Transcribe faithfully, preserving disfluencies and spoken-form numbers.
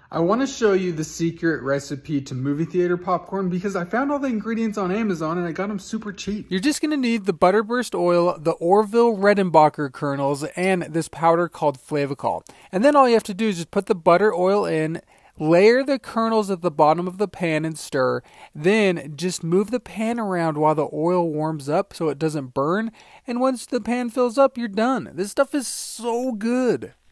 I want to show you the secret recipe to movie theater popcorn because I found all the ingredients on Amazon and I got them super cheap. You're just going to need the Butterburst oil, the Orville Redenbacher kernels, and this powder called Flavacol. And then all you have to do is just put the butter oil in, layer the kernels at the bottom of the pan and stir. Then just move the pan around while the oil warms up so it doesn't burn. And once the pan fills up, you're done. This stuff is so good.